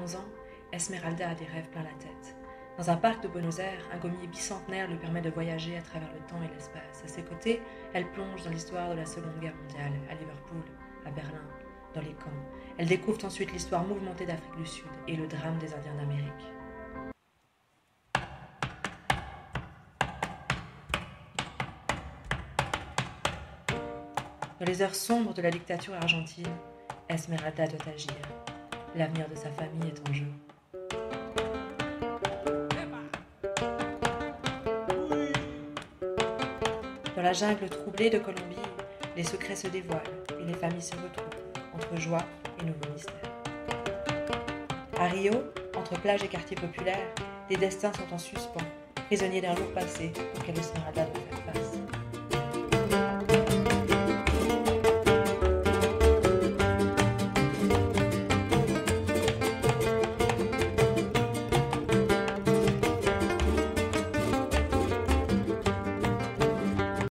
11 ans, Esmeralda a des rêves plein la tête. Dans un parc de Buenos Aires, un gommier bicentenaire lui permet de voyager à travers le temps et l'espace. À ses côtés, elle plonge dans l'histoire de la Seconde Guerre mondiale, à Liverpool, à Berlin, dans les camps. Elle découvre ensuite l'histoire mouvementée d'Afrique du Sud et le drame des Indiens d'Amérique. Dans les heures sombres de la dictature argentine, Esmeralda doit agir. L'avenir de sa famille est en jeu. Dans la jungle troublée de Colombie, les secrets se dévoilent et les familles se retrouvent, entre joie et nouveaux mystères. À Rio, entre plage et quartier populaire, les destins sont en suspens, prisonniers d'un lourd passé auquel Esmeralda doit faire face.